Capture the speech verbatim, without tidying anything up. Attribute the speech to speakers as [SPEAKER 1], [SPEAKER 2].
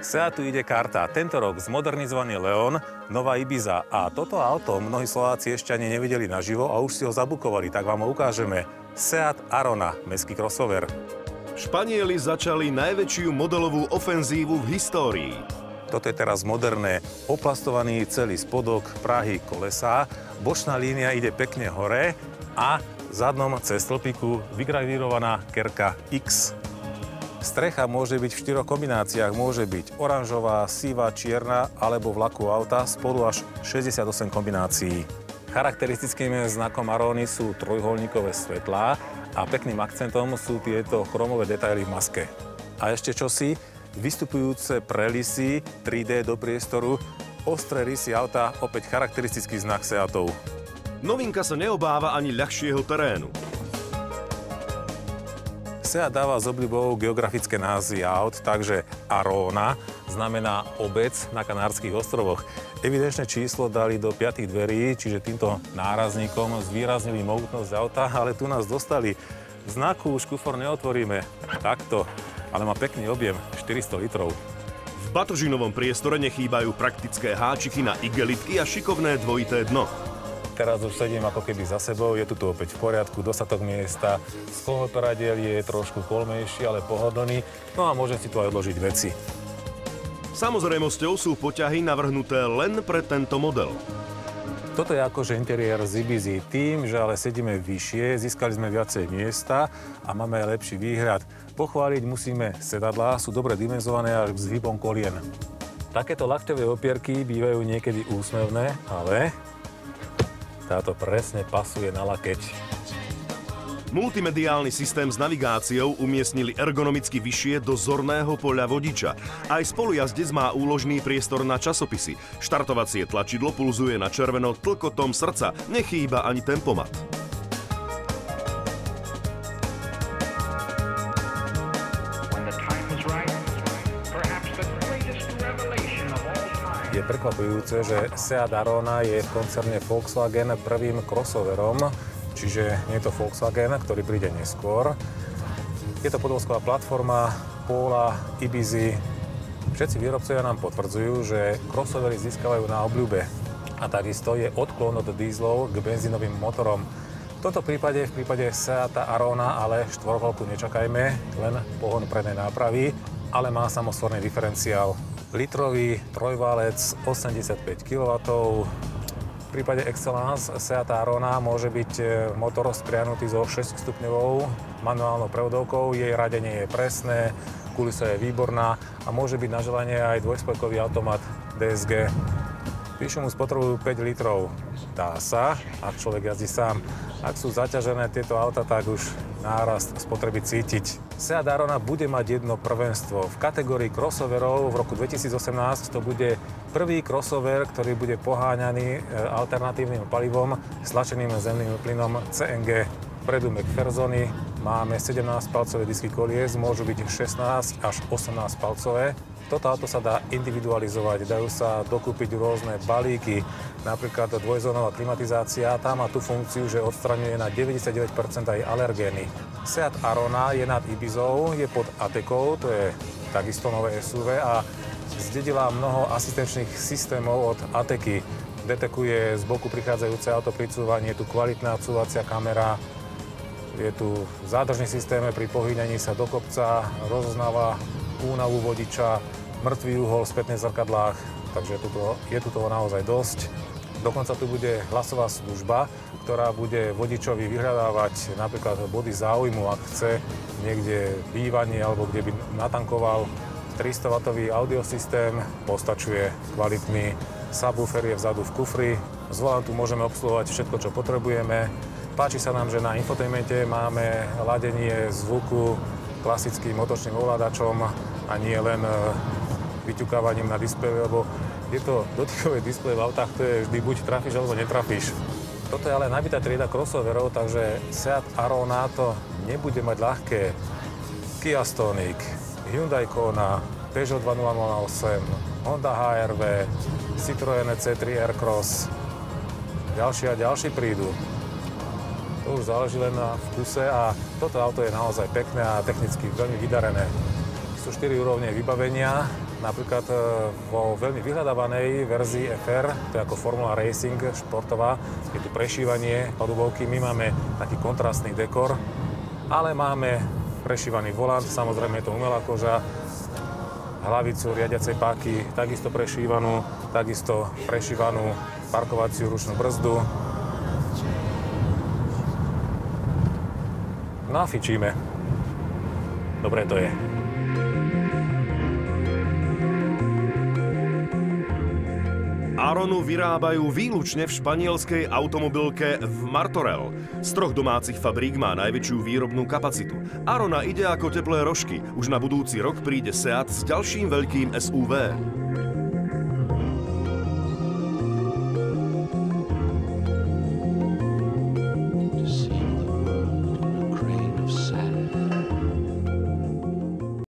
[SPEAKER 1] Seatu ide karta. Tento rok zmodernizovaný Leon, nová Ibiza. A toto auto mnohí Slováci ešte ani nevideli naživo a už si ho zabukovali, tak vám ho ukážeme. Seat Arona, mestský crossover.
[SPEAKER 2] Španieli začali najväčšiu modelovú ofenzívu v histórii.
[SPEAKER 1] Toto je teraz moderné, oplastovaný celý spodok, prahy, kolesá. Bočná línia ide pekne hore a v zadnom cez stĺpiku vygravírovaná kerka X. Strecha môže byť v štyroch kombináciách. Môže byť oranžová, sivá, čierna alebo v laku auta, spolu až šesťdesiatosem kombinácií. Charakteristickým znakom Arony sú trojuholníkové svetlá a pekným akcentom sú tieto chromové detaily v maske. A ešte čosi, vystupujúce prelisy tri dé do priestoru, ostré rysy auta, opäť charakteristický znak Seatov.
[SPEAKER 2] Novinka sa neobáva ani ľahšieho terénu.
[SPEAKER 1] Seat dáva s obľubou geografické názvy aut, takže Arona znamená obec na Kanárskych ostrovoch. Evidenčné číslo dali do piatich dverí, čiže týmto nárazníkom zvýraznili mohutnosť auta, ale tu nás dostali. Znaku už kufor neotvoríme. Takto, ale má pekný objem, štyristo litrov.
[SPEAKER 2] V batožinovom priestore nechýbajú praktické háčiky na igelitky a šikovné dvojité dno.
[SPEAKER 1] Teraz už sedím ako keby za sebou, je tu tu opäť v poriadku, dostatok miesta. Sklohoperadiel je trošku kolmejší, ale pohodlný, no a môžem si tu aj odložiť veci.
[SPEAKER 2] Samozrejmosťou sú poťahy navrhnuté len pre tento model.
[SPEAKER 1] Toto je akože interiér z Ibizy. Tým, že ale sedíme vyššie, získali sme viacej miesta a máme aj lepší výhľad. Pochváliť musíme sedadlá, sú dobre dimenzované až s výbom kolien. Takéto lakťové opierky bývajú niekedy úsmevné, ale táto presne pasuje na lakeť.
[SPEAKER 2] Multimediálny systém s navigáciou umiestnili ergonomicky vyššie do zorného poľa vodiča. Aj spolujazdec má úložný priestor na časopisy. Štartovacie tlačidlo pulzuje na červeno tlkotom srdca. Nechýba ani tempomat.
[SPEAKER 1] Je prekvapujúce, že Seat Arona je v koncerne Volkswagen prvým crossoverom, čiže nie je to Volkswagen, ktorý príde neskôr. Je to podvozková platforma Pola, Ibizy. Všetci výrobcovia nám potvrdzujú, že crossovery získavajú na obľúbe. A takisto je odklon od dízlov k benzínovým motorom. V tomto prípade, v prípade Seata Arona, ale štvorkolku nečakajme, len pohon prednej nápravy, ale má samosvorný diferenciál. Litrový trojválec, osemdesiatpäť kilowattov. V prípade Excellence Seata Arona môže byť motor spriahnutý so šesťstupňovou manuálnou prevodovkou. Jej radenie je presné, kulisa je výborná a môže byť na želanie aj dvojspojkový automat dé es gé. Píšu mu spotrebujú päť litrov. Dá sa, ak človek jazdí sám. Ak sú zaťažené tieto auta, tak už nárast spotreby cítiť. Seat Arona bude mať jedno prvenstvo. V kategórii crossoverov v roku dvetisícosemnásť to bude prvý crossover, ktorý bude poháňaný alternatívnym palivom stlačeným zemným plynom cé en gé. Vpredu McPhersony, máme sedemnásťpalcové disky kolies, môžu byť šestnásť až osemnásťpalcové. Toto auto sa dá individualizovať, dajú sa dokúpiť rôzne balíky, napríklad dvojzónová klimatizácia, tá má tú funkciu, že odstraňuje na deväťdesiatdeväť percent aj alergény. Seat Arona je nad Ibizou, je pod Atekou, to je takisto nové es ú vé a zdedila mnoho asistenčných systémov od Ateky. Detekuje z boku prichádzajúce auto pri cúvaní, je tu kvalitná cúvacia kamera, je tu zádržný systém pri pohýňaní sa do kopca, rozoznáva únavu vodiča, mŕtvý uhol v spätných zrkadlách, takže je tu, toho, je tu toho naozaj dosť. Dokonca tu bude hlasová služba, ktorá bude vodičovi vyhľadávať napríklad body záujmu, ak chce niekde bývanie alebo kde by natankoval. tristowatový audiosystém postačuje, kvalitný, subwoofer je vzadu v kufri, z volantu môžeme obsluhovať všetko, čo potrebujeme. Páči sa nám, že na infotainmente máme ladenie zvuku klasickým otočným ovládačom a nie len vyťukávaním na displeji, lebo je to dotykové displeje v autách, to je vždy buď trafíš, alebo netrafíš. Toto je ale nabitá trieda crossoverov, takže Seat Arona to nebude mať ľahké. Kia Stonic, Hyundai Kona, Peugeot dvanásť nula osem, Honda há er vé, Citroën cé tri Aircross. Ďalší a ďalší prídu. To už záleží len na vkuse a toto auto je naozaj pekné a technicky veľmi vydarené. Sú štyri úrovne vybavenia, Napríklad vo veľmi vyhľadávanej verzii ef er, to je ako Formula Racing športová, je tu prešívanie palubovky, my máme taký kontrastný dekor, ale máme prešívaný volant, samozrejme je to umelá koža, hlavicu riadiacej páky takisto prešívanú, takisto prešívanú parkovaciu ručnú brzdu. No a fičíme. Dobre to je.
[SPEAKER 2] Aronu vyrábajú výlučne v španielskej automobilke v Martorell. Z troch domácich fabrík má najväčšiu výrobnú kapacitu. Arona ide ako teplé rožky. Už na budúci rok príde Seat s ďalším veľkým es ú vé.